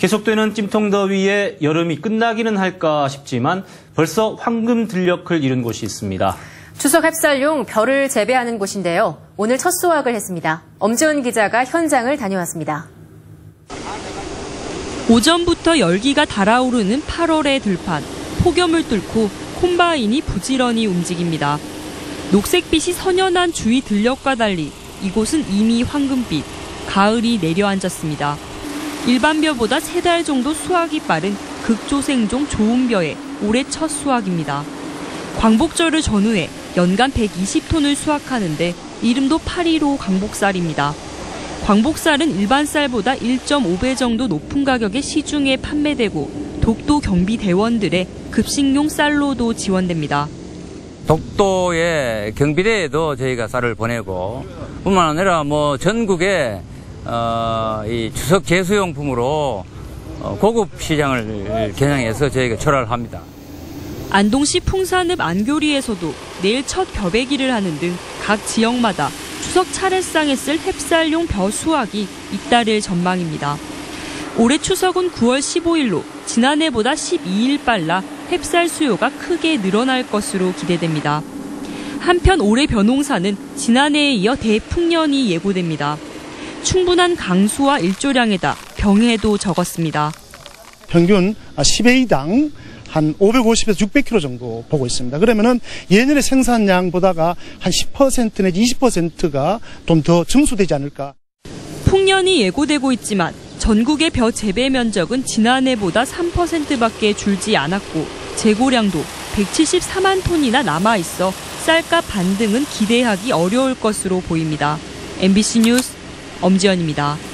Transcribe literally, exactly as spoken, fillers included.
계속되는 찜통더위에 여름이 끝나기는 할까 싶지만 벌써 황금 들녘을 이룬 곳이 있습니다. 추석 햅쌀용 벼를 재배하는 곳인데요. 오늘 첫 수확을 했습니다. 엄지원 기자가 현장을 다녀왔습니다. 오전부터 열기가 달아오르는 팔월의 들판. 폭염을 뚫고 콤바인이 부지런히 움직입니다. 녹색빛이 선연한 주위 들녘과 달리 이곳은 이미 황금빛, 가을이 내려앉았습니다. 일반 벼보다 세 달 정도 수확이 빠른 극조생종 좋은 벼의 올해 첫 수확입니다. 광복절을 전후해 연간 백이십 톤을 수확하는데 이름도 팔일오 광복쌀입니다. 광복쌀은 일반 쌀보다 일 점 오 배 정도 높은 가격에 시중에 판매되고 독도 경비대원들의 급식용 쌀로도 지원됩니다. 독도의 경비대에도 저희가 쌀을 보내고 뿐만 아니라 뭐 전국에 어, 이 추석 제수용품으로 어, 고급 시장을 겨냥해서 저희가 출하를 합니다. 안동시 풍산읍 안교리에서도 내일 첫 벼베기를 하는 등 각 지역마다 추석 차례상에 쓸 햅쌀용 벼 수확이 잇따를 전망입니다. 올해 추석은 구월 십오일로 지난해보다 십이 일 빨라 햅쌀 수요가 크게 늘어날 것으로 기대됩니다. 한편 올해 벼농사는 지난해에 이어 대풍년이 예고됩니다. 충분한 강수와 일조량에다 병해도 적었습니다. 평균 십 회당 한 오백오십에서 육백 킬로그램 정도 보고 있습니다. 그러면은 예년의 생산량보다가 한 십 퍼센트 내지 이십 퍼센트가 좀 더 증수되지 않을까. 풍년이 예고되고 있지만 전국의 벼 재배 면적은 지난해보다 삼 퍼센트밖에 줄지 않았고 재고량도 백칠십사만 톤이나 남아있어 쌀값 반등은 기대하기 어려울 것으로 보입니다. 엠비씨 뉴스 엄지연입니다.